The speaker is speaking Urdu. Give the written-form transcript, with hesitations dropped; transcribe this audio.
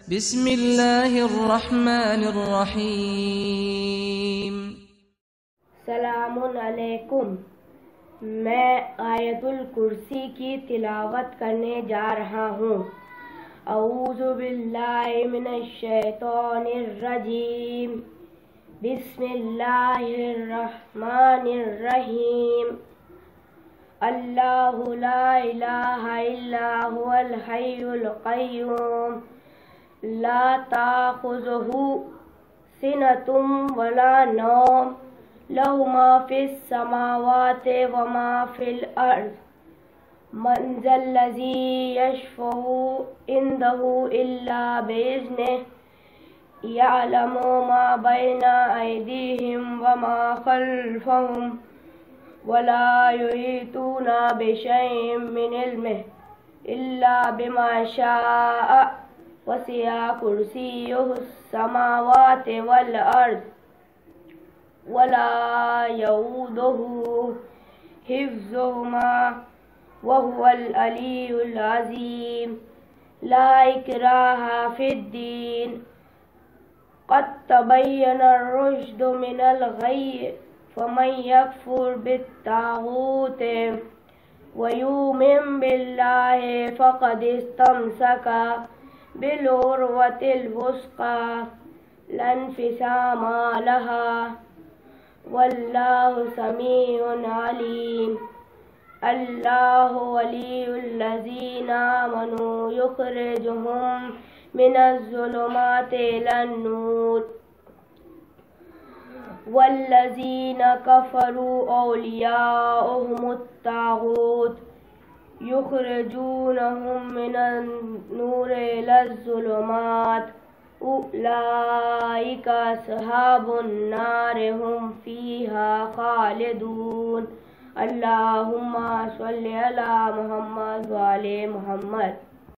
بسم اللہ الرحمن الرحیم۔ سلام علیکم، میں آیت الکرسی کی تلاوت کرنے جا رہا ہوں۔ اعوذ باللہ من الشیطان الرجیم، بسم اللہ الرحمن الرحیم۔ اللہ لا الہ الا هو الحی القیوم، لا تأخذہ سنۃ ولا نوم، لہ ما فی السماوات وما فی الارض، من ذا الذی یشفع عندہ الا بإذنہ، یعلم ما بین ایدیہم وما خلفہم، ولا یحیطون بشیء من علمہ الا بما شاء، وسع کرسیہ السماوات والارض، ولا یؤودہ حفظہما وہو العلی العظیم۔ لا اکراہ فی الدین، قد تبین الرشد من الغی، فمن یکفر بالطاغوت ویؤمن باللہ فقد استمسک بالعروۃ الوثقی لا انفصام لہا، واللہ سمیع علیم۔ اللہ ولی الذین آمنوا یخرجہم من الظلمات الی النور، والذین کفروا اولیاؤہم الطاغوت یخرجونہم من النور الی الظلمات، اولئک اصحاب النار ہم فیہا خالدون۔ اللہم صلی علی محمد وعلی محمد۔